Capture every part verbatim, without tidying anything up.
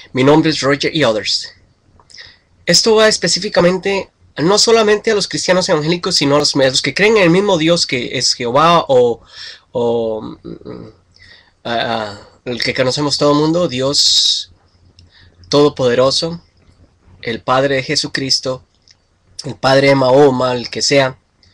Mi nombre es Roger y Others. Esto va específicamente no solamente a los cristianos evangélicos, sino a los, a los que creen en el mismo Dios que es Jehová o, o uh, uh, el que conocemos todo el mundo, Dios Todopoderoso, el Padre de Jesucristo, el Padre de Mahoma, el que sea.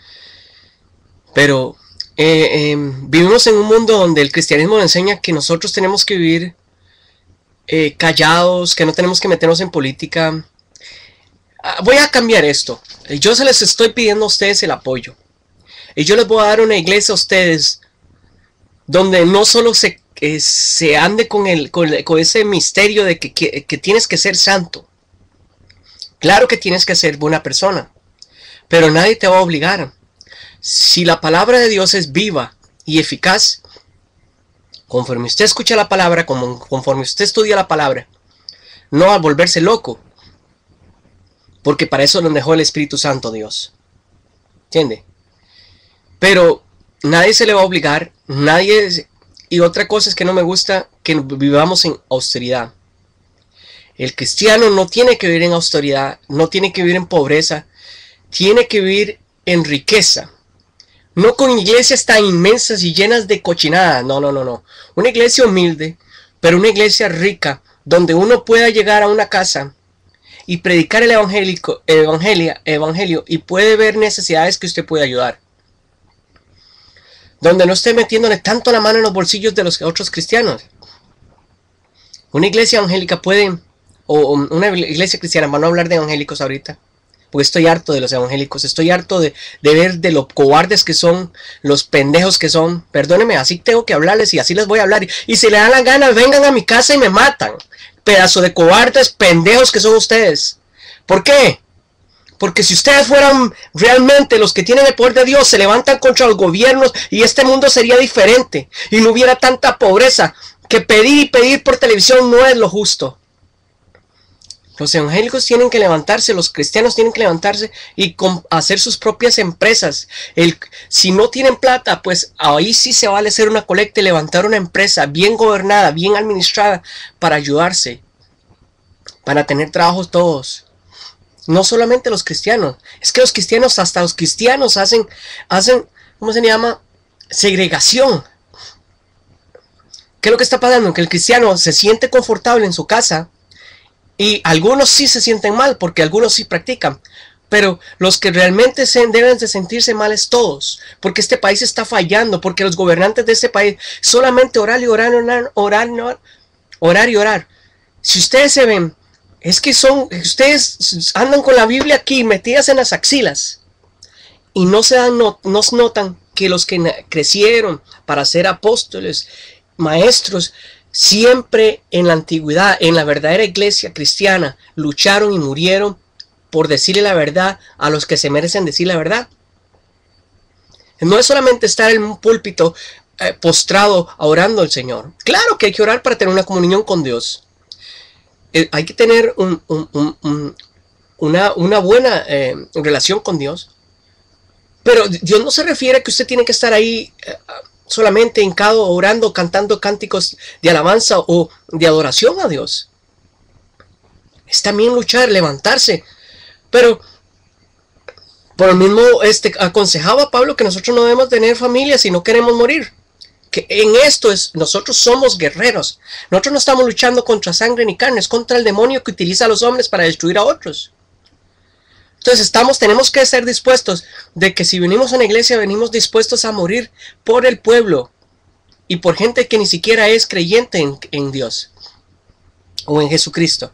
Pero eh, eh, vivimos en un mundo donde el cristianismo nos enseña que nosotros tenemos que vivir eh, callados, que no tenemos que meternos en política. Ah, voy a cambiar esto. Yo se les estoy pidiendo a ustedes el apoyo. Y yo les voy a dar una iglesia a ustedes donde no solo se, eh, se ande con, el, con, con ese misterio de que, que, que tienes que ser santo. Claro que tienes que ser buena persona, pero nadie te va a obligar. Si la palabra de Dios es viva y eficaz, conforme usted escucha la palabra, conforme usted estudia la palabra, no al volverse loco, porque para eso nos dejó el Espíritu Santo Dios. ¿Entiende? Pero nadie se le va a obligar, nadie. Y otra cosa es que no me gusta que vivamos en austeridad. El cristiano no tiene que vivir en austeridad, no tiene que vivir en pobreza, tiene que vivir en riqueza. No con iglesias tan inmensas y llenas de cochinada, no, no, no, no. Una iglesia humilde, pero una iglesia rica, donde uno pueda llegar a una casa y predicar el evangélico, evangelio, evangelio y puede ver necesidades que usted puede ayudar. Donde no esté metiéndole tanto la mano en los bolsillos de los otros cristianos. Una iglesia evangélica puede, o una iglesia cristiana, para no hablar de evangélicos ahorita, porque estoy harto de los evangélicos, estoy harto de, de ver de los cobardes que son, los pendejos que son. Perdónenme, así tengo que hablarles y así les voy a hablar. Y, y si le dan la gana, vengan a mi casa y me matan. Pedazo de cobardes, pendejos que son ustedes. ¿Por qué? Porque si ustedes fueran realmente los que tienen el poder de Dios, se levantan contra los gobiernos y este mundo sería diferente. Y no hubiera tanta pobreza. Que pedir y pedir por televisión no es lo justo. Los evangélicos tienen que levantarse, los cristianos tienen que levantarse y hacer sus propias empresas. El, si no tienen plata, pues ahí sí se vale hacer una colecta y levantar una empresa bien gobernada, bien administrada, para ayudarse, para tener trabajos todos. No solamente los cristianos, es que los cristianos, hasta los cristianos hacen, hacen, ¿cómo se llama? Segregación. ¿Qué es lo que está pasando? Que el cristiano se siente confortable en su casa. Y algunos sí se sienten mal, porque algunos sí practican. Pero los que realmente se deben de sentirse mal es todos. Porque este país está fallando. Porque los gobernantes de este país solamente orar y orar, orar, orar, orar, orar y orar. Si ustedes se ven, es que son, ustedes andan con la Biblia aquí metidas en las axilas. Y no se dan, no, no se notan que los que crecieron para ser apóstoles, maestros, siempre en la antigüedad, en la verdadera iglesia cristiana, lucharon y murieron por decirle la verdad a los que se merecen decir la verdad. No es solamente estar en un púlpito eh, postrado orando al Señor. Claro que hay que orar para tener una comunión con Dios. Eh, hay que tener un, un, un, un, una, una buena eh, relación con Dios. Pero Dios no se refiere a que usted tiene que estar ahí eh, solamente hincado, orando, cantando cánticos de alabanza o de adoración a Dios. Es también luchar, levantarse. Pero por el mismo este, aconsejaba Pablo que nosotros no debemos tener familia si no queremos morir. Que en esto es, nosotros somos guerreros. Nosotros no estamos luchando contra sangre ni carne, es contra el demonio que utiliza a los hombres para destruir a otros. Entonces estamos, tenemos que ser dispuestos de que si venimos a una iglesia, venimos dispuestos a morir por el pueblo y por gente que ni siquiera es creyente en, en Dios o en Jesucristo.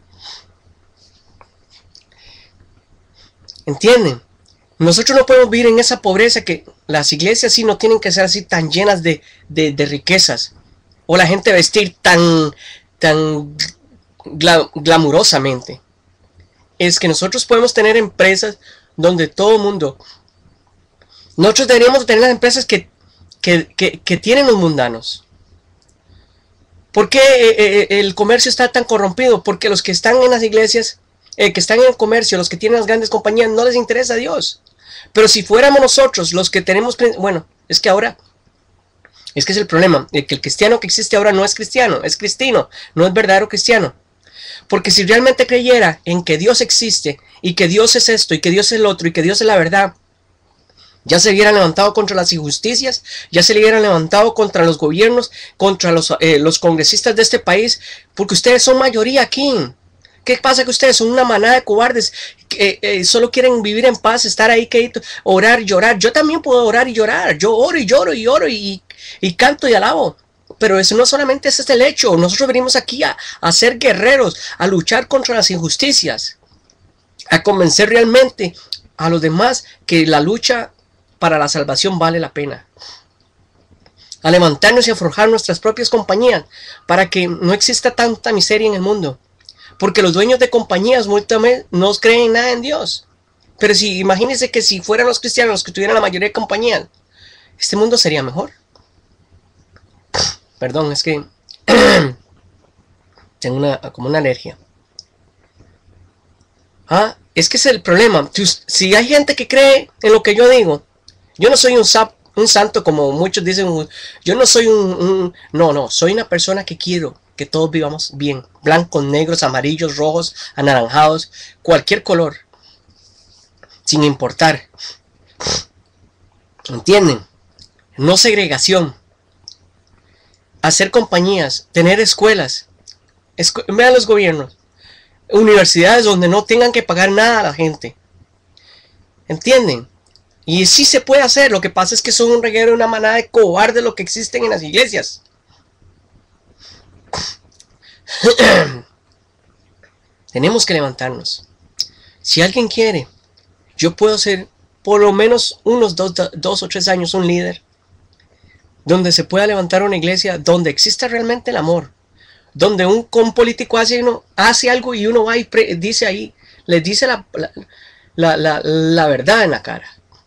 ¿Entienden? Nosotros no podemos vivir en esa pobreza, que las iglesias sí no tienen que ser así tan llenas de, de, de riquezas. O la gente vestir tan, tan gla, glamurosamente. Es que nosotros podemos tener empresas donde todo el mundo... Nosotros deberíamos tener las empresas que, que, que, que tienen los mundanos. ¿Por qué eh, el comercio está tan corrompido? Porque los que están en las iglesias, eh, que están en el comercio, los que tienen las grandes compañías, no les interesa a Dios. Pero si fuéramos nosotros los que tenemos... Bueno, es que ahora... Es que es el problema, que el cristiano que existe ahora no es cristiano, es cristino, no es verdadero cristiano. Porque si realmente creyera en que Dios existe y que Dios es esto y que Dios es el otro y que Dios es la verdad, ya se hubieran levantado contra las injusticias, ya se hubieran levantado contra los gobiernos, contra los, eh, los congresistas de este país, porque ustedes son mayoría aquí. ¿Qué pasa que ustedes son una manada de cobardes que eh, solo quieren vivir en paz, estar ahí, que orar y llorar? Yo también puedo orar y llorar, yo oro y lloro y oro y, y canto y alabo. Pero eso no solamente ese es el hecho. Nosotros venimos aquí a, a ser guerreros, a luchar contra las injusticias, a convencer realmente a los demás que la lucha para la salvación vale la pena, a levantarnos y a forjar nuestras propias compañías para que no exista tanta miseria en el mundo, porque los dueños de compañías no creen nada en Dios. Pero si imagínense que si fueran los cristianos los que tuvieran la mayoría de compañías, este mundo sería mejor. Perdón, es que tengo una, como una alergia. Ah, es que ese es el problema. Si hay gente que cree en lo que yo digo, yo no soy un, sap, un santo como muchos dicen. Yo no soy un, un... No, no. Soy una persona que quiero que todos vivamos bien. Blancos, negros, amarillos, rojos, anaranjados. Cualquier color. Sin importar. ¿Entienden? No segregación. Hacer compañías. Tener escuelas. Escu Vean los gobiernos. Universidades donde no tengan que pagar nada a la gente. ¿Entienden? Y sí se puede hacer, lo que pasa es que son un reguero, una manada de cobardes lo que existen en las iglesias. Tenemos que levantarnos. Si alguien quiere, yo puedo ser por lo menos unos dos, dos o tres años un líder, donde se pueda levantar una iglesia, donde exista realmente el amor, donde un, un político hace, uno, hace algo y uno va y pre, dice ahí, les dice la, la, la, la, la verdad en la cara.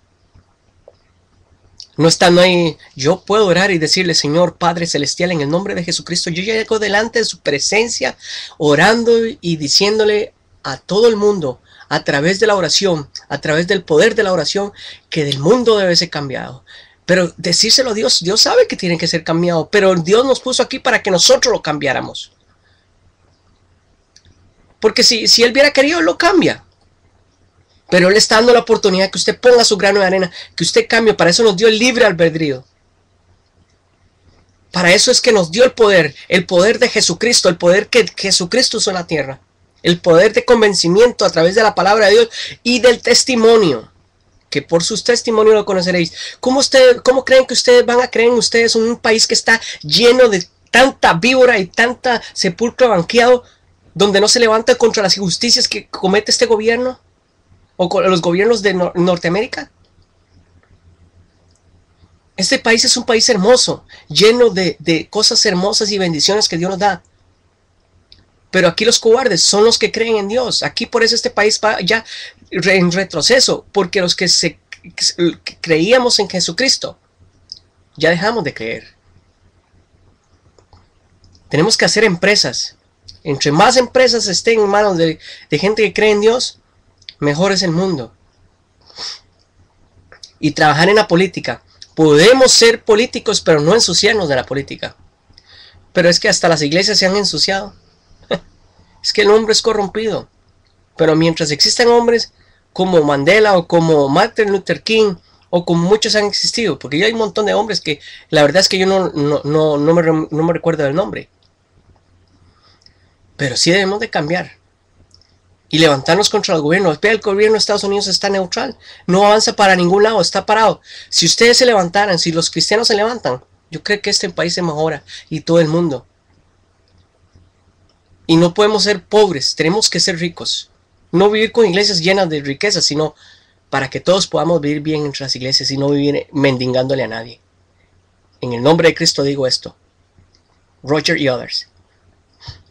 No estando ahí, yo puedo orar y decirle: Señor Padre Celestial, en el nombre de Jesucristo, yo llego delante de su presencia, orando y diciéndole a todo el mundo, a través de la oración, a través del poder de la oración, que del mundo debe ser cambiado. Pero decírselo a Dios, Dios sabe que tiene que ser cambiado, pero Dios nos puso aquí para que nosotros lo cambiáramos. Porque si, si Él hubiera querido, Él lo cambia. Pero Él está dando la oportunidad que usted ponga su grano de arena, que usted cambie. Para eso nos dio el libre albedrío. Para eso es que nos dio el poder, el poder de Jesucristo, el poder que Jesucristo usó en la tierra. El poder de convencimiento a través de la palabra de Dios y del testimonio. Que por sus testimonios lo conoceréis. ¿Cómo, usted, ¿Cómo creen que ustedes van a creer en ustedes en un país que está lleno de tanta víbora y tanta sepulcro banqueado, donde no se levanta contra las injusticias que comete este gobierno? ¿O con los gobiernos de Nor Norteamérica? Este país es un país hermoso, lleno de, de cosas hermosas y bendiciones que Dios nos da. Pero aquí los cobardes son los que creen en Dios. Aquí por eso este país va ya en retroceso, porque los que, se, que creíamos en Jesucristo, ya dejamos de creer. Tenemos que hacer empresas. Entre más empresas estén en manos de, de gente que cree en Dios, mejor es el mundo. Y trabajar en la política. Podemos ser políticos, pero no ensuciarnos de la política. Pero es que hasta las iglesias se han ensuciado. Es que el hombre es corrompido. Pero mientras existan hombres como Mandela o como Martin Luther King, o como muchos han existido, porque ya hay un montón de hombres que la verdad es que yo no, no, no, no, me, no me recuerdo del nombre. Pero sí debemos de cambiar. Y levantarnos contra el gobierno. El gobierno de Estados Unidos está neutral. No avanza para ningún lado, está parado. Si ustedes se levantaran, si los cristianos se levantan, yo creo que este país se mejora y todo el mundo. Y no podemos ser pobres, tenemos que ser ricos. No vivir con iglesias llenas de riquezas, sino para que todos podamos vivir bien entre las iglesias y no vivir mendigándole a nadie. En el nombre de Cristo digo esto. Roger y others.